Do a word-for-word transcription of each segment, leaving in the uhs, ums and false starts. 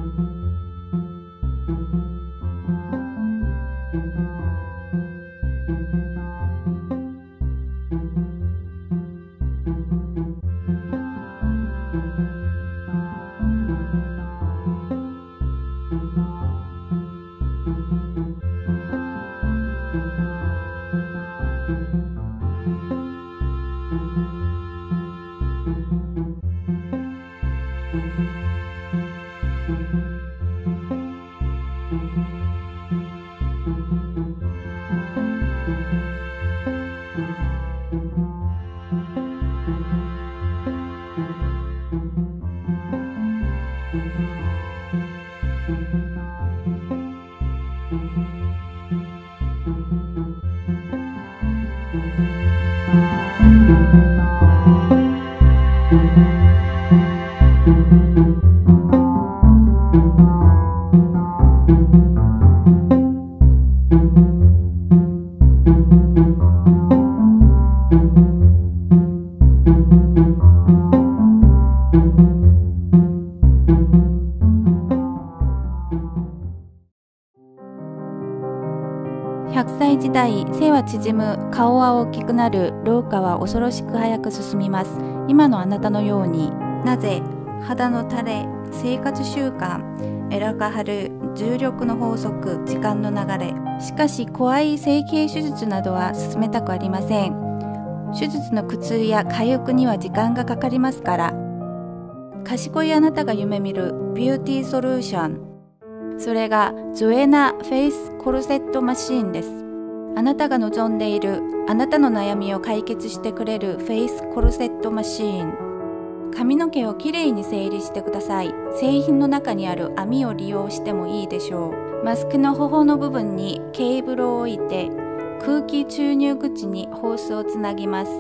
ひゃくさい時代、背は縮む、顔は大きくなる、老化は恐ろしく早く進みます。今のあなたのように。なぜ？肌の垂れ、生活習慣、エラが張る、重力の法則、時間の流れ。しかし、怖い整形手術などは進めたくありません。手術の苦痛や回復には時間がかかりますから。賢いあなたが夢見るビューティーソリューション。それがジョエナ・フェイス・コルセットマシーンです。あなたが望んでいる、あなたの悩みを解決してくれるフェイス・コルセットマシーン。髪の毛をきれいに整理してください。製品の中にある網を利用してもいいでしょう。マスクの頬の部分にケーブルを置いて、空気注入口にホースをつなぎます。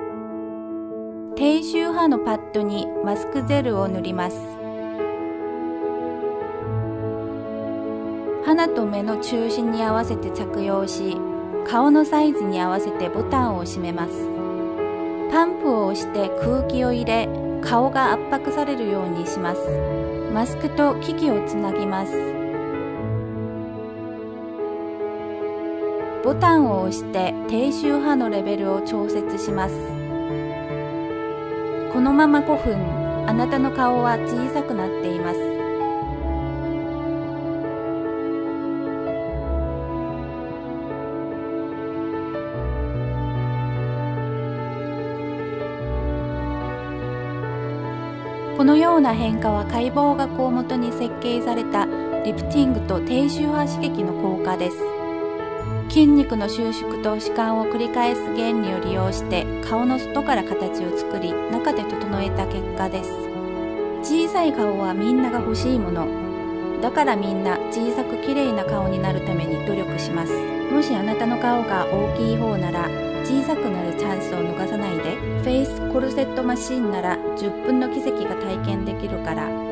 低周波のパッドにマスクゼルを塗ります。鼻と目の中心に合わせて着用し、顔のサイズに合わせてボタンを閉めます。パンプを押して空気を入れ、顔が圧迫されるようにします。マスクと機器をつなぎます。ボタンを押して低周波のレベルを調節します。このままごふん、あなたの顔は小さくなっています。このような変化は解剖学をもとに設計されたリフティングと低周波刺激の効果です。筋肉の収縮と弛緩を繰り返す原理を利用して顔の外から形を作り、中で整えた結果です。小さい顔はみんなが欲しいもの。だからみんな小さく綺麗な顔になるために努力します。もしあなたの顔が大きい方なら小さくなるチャンスを逃さないで。フェイスコルセットマシンならじゅっぷんの奇跡が体験できるから。